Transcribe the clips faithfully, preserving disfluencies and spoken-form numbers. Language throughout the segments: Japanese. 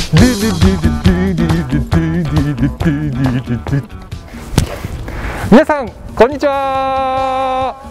皆さんこんにちは。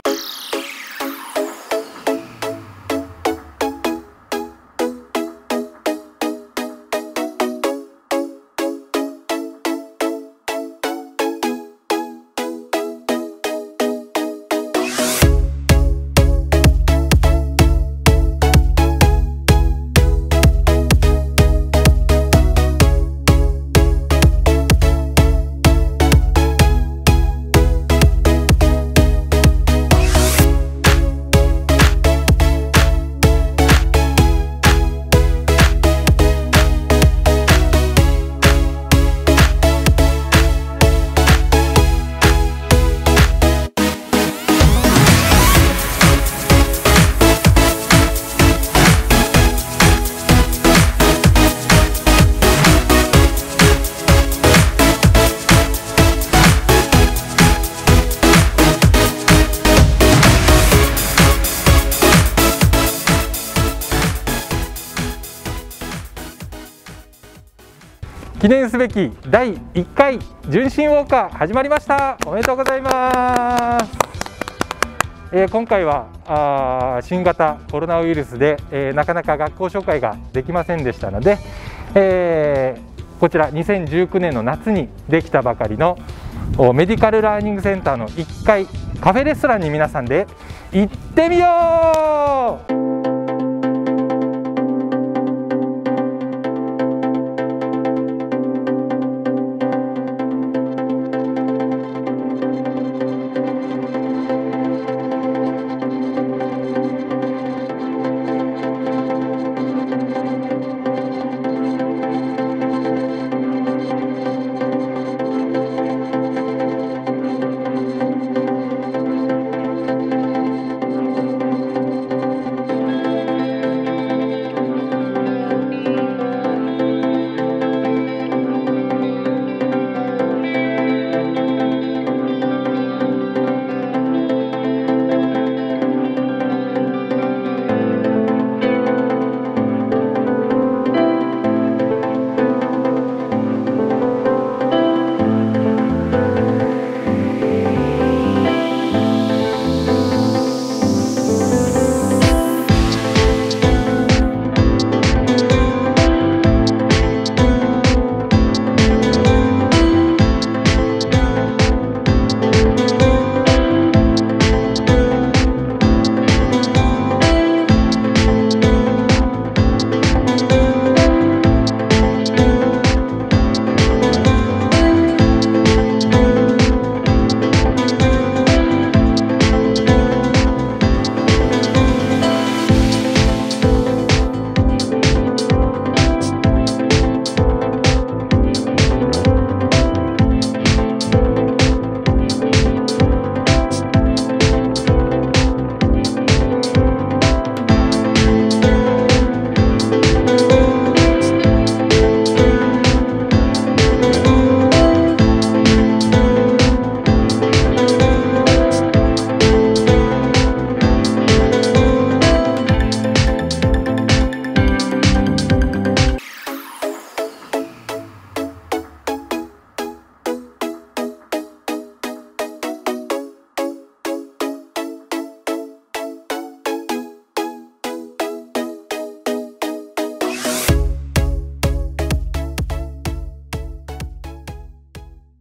記念すべきだいいっかい純真ウォーカー始まりました。おめでとうございます。えー、今回はあ新型コロナウイルスで、えー、なかなか学校紹介ができませんでしたので、えー、こちらにせんじゅうきゅうねんの夏にできたばかりのメディカルラーニングセンターのいっかいカフェレストランに皆さんで行ってみよう。